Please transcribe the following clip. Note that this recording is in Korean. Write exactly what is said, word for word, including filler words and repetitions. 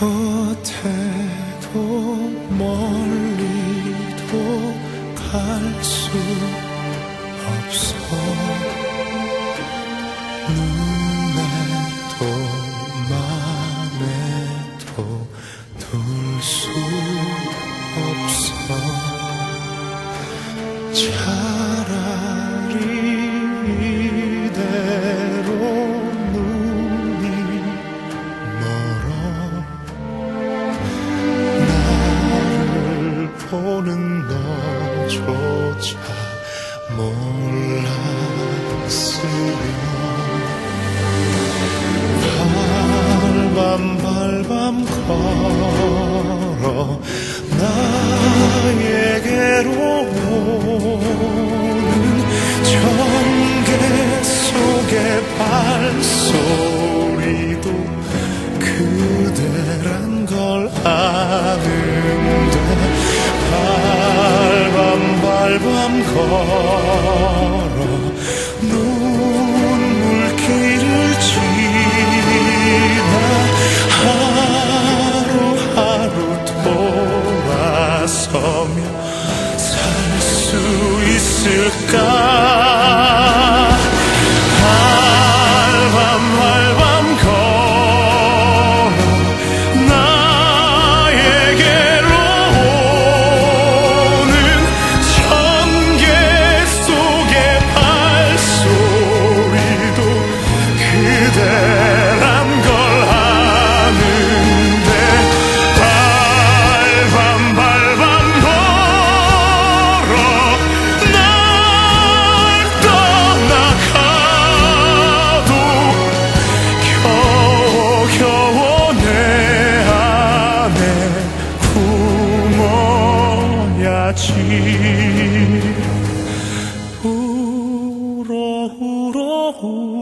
곁에도 멀리도 갈 수 없어. 눈에도 맘에도 둘 수 없어. 차라리 이대로 눈이 멀어 나를 보는 너조차 몰랐으면 발밤발밤 걸어 나에게로 오는 전개 속의 발소리도 그대란 걸 아는데 발밤발밤 걸어 눈물길을 지나 하루하루 돌아서며 살 수 있을까. 발밤발밤 걸어 나에게로 오는 전개 속의 발소리도 그대란 걸 아는데 발밤발밤 걸어 날 떠나가도 겨우겨우 내 안에 품어야지. 울어 울어 울어